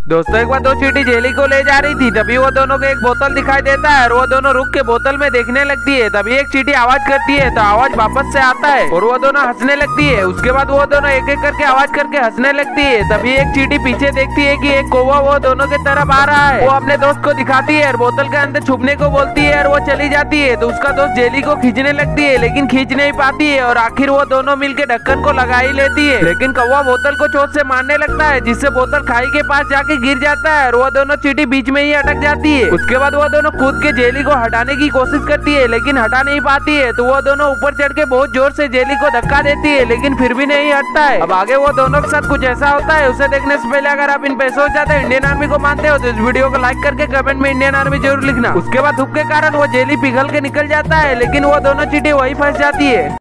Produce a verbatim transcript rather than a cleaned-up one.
दोस्तों एक बार दो चींटी जेली को ले जा रही थी, तभी वो दोनों को एक बोतल दिखाई देता है और वो दोनों रुक के बोतल में देखने लगती है। तभी एक चींटी आवाज करती है तो आवाज वापस से आता है और वो दोनों हंसने लगती है। उसके बाद वो दोनों एक एक करके आवाज करके हंसने लगती है। तभी एक चींटी पीछे देखती है कि एक कौवा वो दोनों की तरफ आ रहा है। वो अपने दोस्त को दिखाती है और बोतल के अंदर छुपने को बोलती है और वो चली जाती है। तो उसका दोस्त जेली को खींचने लगती है लेकिन खींच नहीं पाती है और आखिर वो दोनों मिलकर ढक्कन को लगा ही लेती है। लेकिन कौवा बोतल को चोट से मारने लगता है जिससे बोतल खाई के पास जाके गिर जाता है। वो दोनों चींटी बीच में ही अटक जाती है। उसके बाद वो दोनों खुद के जेली को हटाने की कोशिश करती है लेकिन हटा नहीं पाती है। तो वो दोनों ऊपर चढ़ के बहुत जोर से जेली को धक्का देती है लेकिन फिर भी नहीं हटता है। अब आगे वो दोनों के साथ कुछ ऐसा होता है, उसे देखने से पहले अगर आप इन पे सोच जाते हैं इंडियन आर्मी को मानते हो तो इस वीडियो को लाइक करके कमेंट में इंडियन आर्मी जरूर लिखना। उसके बाद धूप के कारण वो जेली पिघल के निकल जाता है लेकिन वो दोनों चींटी वही फंस जाती है।